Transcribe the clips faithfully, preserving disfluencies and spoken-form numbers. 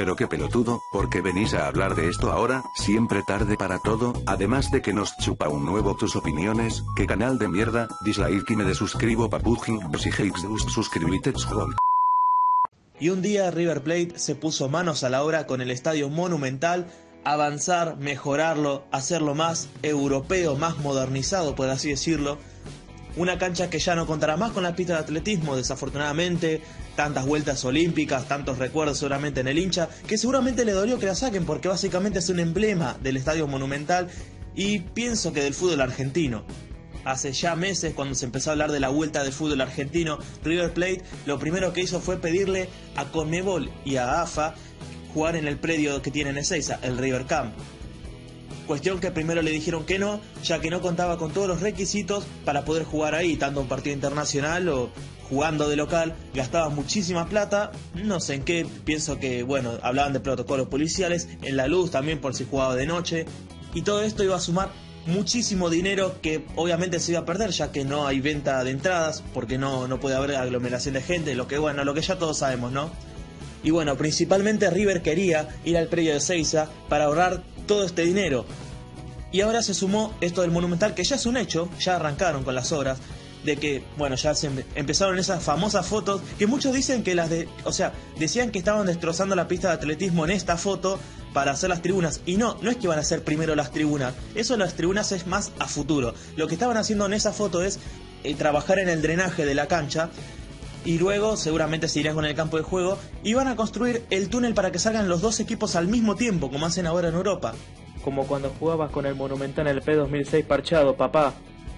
pero qué pelotudo, ¿por qué venís a hablar de esto ahora? Siempre tarde para todo, además de que nos chupa un huevo tus opiniones, qué canal de mierda, dislike y me desuscribo papuji, si hates suscribite hold. Y un día River Plate se puso manos a la obra con el estadio Monumental, avanzar, mejorarlo, hacerlo más europeo, más modernizado, por así decirlo. Una cancha que ya no contará más con la pista de atletismo, desafortunadamente, tantas vueltas olímpicas, tantos recuerdos seguramente en el hincha, que seguramente le dolió que la saquen porque básicamente es un emblema del estadio Monumental y pienso que del fútbol argentino. Hace ya meses, cuando se empezó a hablar de la vuelta del fútbol argentino, River Plate lo primero que hizo fue pedirle a Conmebol y a A F A jugar en el predio que tiene en Ezeiza, el River Camp. Cuestión que primero le dijeron que no, ya que no contaba con todos los requisitos para poder jugar ahí, tanto un partido internacional o jugando de local, gastaba muchísima plata, no sé en qué, pienso que, bueno, hablaban de protocolos policiales, en la luz también por si jugaba de noche, y todo esto iba a sumar muchísimo dinero que obviamente se iba a perder, ya que no hay venta de entradas, porque no, no puede haber aglomeración de gente, lo que bueno, lo que ya todos sabemos, ¿no? Y bueno, principalmente River quería ir al predio de Ezeiza para ahorrar todo este dinero. Y ahora se sumó esto del Monumental, que ya es un hecho, ya arrancaron con las obras, de que, bueno, ya se empezaron esas famosas fotos, que muchos dicen que las de, o sea, decían que estaban destrozando la pista de atletismo en esta foto para hacer las tribunas, y no, no es que van a hacer primero las tribunas, eso de las tribunas es más a futuro. Lo que estaban haciendo en esa foto es eh, trabajar en el drenaje de la cancha, y luego seguramente se irán con el campo de juego y van a construir el túnel para que salgan los dos equipos al mismo tiempo, como hacen ahora en Europa. Como cuando jugabas con el Monumental en el P dos mil seis parchado, papá.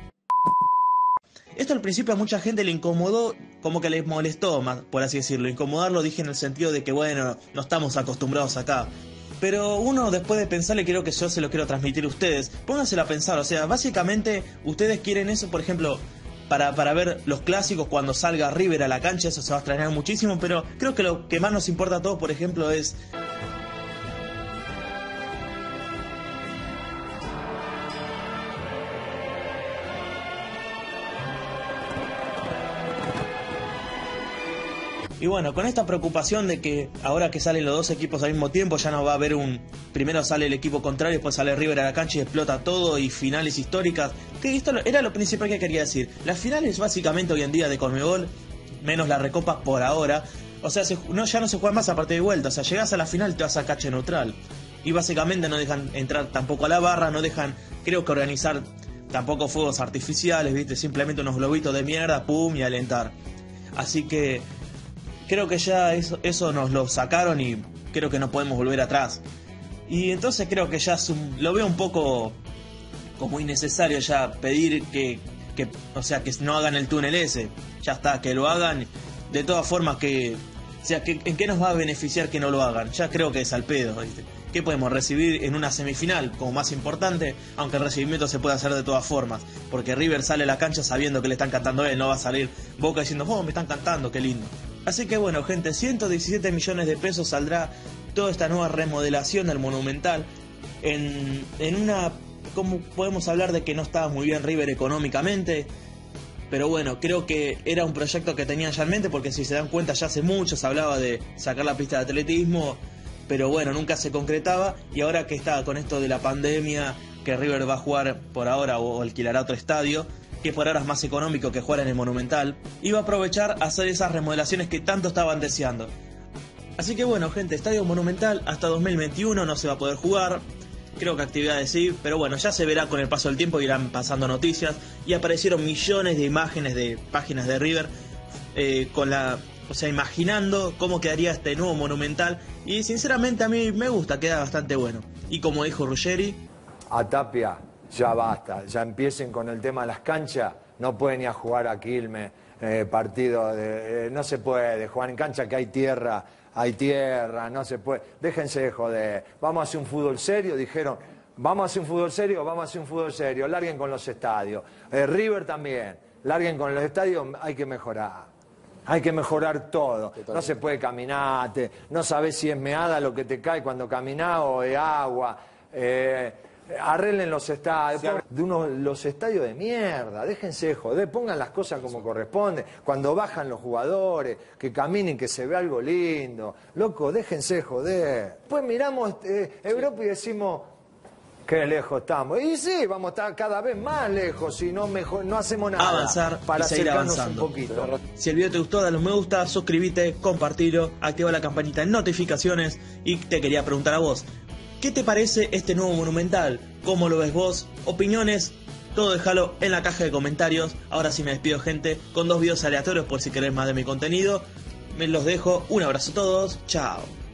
Esto al principio a mucha gente le incomodó, como que les molestó, más por así decirlo. Incomodarlo dije en el sentido de que, bueno, no estamos acostumbrados acá. Pero uno, después de pensarle, creo que yo se lo quiero transmitir a ustedes. Pónganselo a pensar, o sea, básicamente ustedes quieren eso, por ejemplo, para, para ver los clásicos cuando salga River a la cancha, eso se va a extrañar muchísimo, pero creo que lo que más nos importa a todos, por ejemplo, es... Y bueno, con esta preocupación de que ahora que salen los dos equipos al mismo tiempo ya no va a haber un... Primero sale el equipo contrario, después sale River a la cancha y explota todo y finales históricas. Que esto era lo principal que quería decir. Las finales básicamente hoy en día de Conmebol, menos la Recopa por ahora, o sea, se, no, ya no se juega más a partido de vuelta. O sea, llegás a la final y te vas a cancha neutral. Y básicamente no dejan entrar tampoco a la barra, no dejan, creo que organizar tampoco fuegos artificiales, ¿viste? Simplemente unos globitos de mierda, pum, y alentar. Así que... creo que ya eso, eso nos lo sacaron y creo que no podemos volver atrás. Y entonces creo que ya es un, lo veo un poco como innecesario ya pedir que, que, o sea, que no hagan el túnel ese. Ya está, que lo hagan. De todas formas, que, o sea, que, ¿en qué nos va a beneficiar que no lo hagan? Ya creo que es al pedo, ¿viste? ¿Qué podemos recibir en una semifinal como más importante? Aunque el recibimiento se puede hacer de todas formas. Porque River sale a la cancha sabiendo que le están cantando a él. No va a salir Boca diciendo, oh, me están cantando, qué lindo. Así que bueno, gente, ciento diecisiete millones de pesos saldrá toda esta nueva remodelación del Monumental. En, en una... ¿Cómo podemos hablar de que no estaba muy bien River económicamente? Pero bueno, creo que era un proyecto que tenían ya en mente, porque si se dan cuenta ya hace mucho se hablaba de sacar la pista de atletismo, pero bueno, nunca se concretaba. Y ahora que está con esto de la pandemia, que River va a jugar por ahora o alquilará otro estadio, que por ahora es más económico que jugar en el Monumental, iba a aprovechar a hacer esas remodelaciones que tanto estaban deseando. Así que bueno, gente, Estadio Monumental hasta dos mil veintiuno no se va a poder jugar. Creo que actividades sí, pero bueno, ya se verá con el paso del tiempo, irán pasando noticias y aparecieron millones de imágenes de páginas de River eh, con la, o sea, imaginando cómo quedaría este nuevo Monumental, y sinceramente a mí me gusta, queda bastante bueno. Y como dijo Ruggeri, a Tapia, ya basta, ya empiecen con el tema de las canchas, no pueden ir a jugar a Quilmes, eh, partido de, eh, no se puede jugar en cancha que hay tierra. Hay tierra, no se puede. Déjense de joder. Vamos a hacer un fútbol serio, dijeron. Vamos a hacer un fútbol serio, vamos a hacer un fútbol serio. Larguen con los estadios. Eh, River también. Larguen con los estadios, hay que mejorar. Hay que mejorar todo. No se puede caminar, te, no sabes si es meada lo que te cae cuando caminás o es agua. Eh, Arreglen los estadios, de unos, los estadios de mierda, déjense de joder, pongan las cosas como corresponde, cuando bajan los jugadores, que caminen, que se vea algo lindo, loco, déjense de joder. Pues miramos eh, Europa y decimos, qué lejos estamos, y sí, vamos a estar cada vez más lejos si no, mejor, no hacemos nada avanzar para y seguir acercarnos avanzando. un poquito. Si el video te gustó, dale un me gusta, suscríbete, compartilo, activa la campanita de notificaciones y te quería preguntar a vos, ¿qué te parece este nuevo Monumental? ¿Cómo lo ves vos? ¿Opiniones? Todo déjalo en la caja de comentarios. Ahora sí me despido, gente, con dos videos aleatorios por si querés más de mi contenido. Me los dejo. Un abrazo a todos. Chao.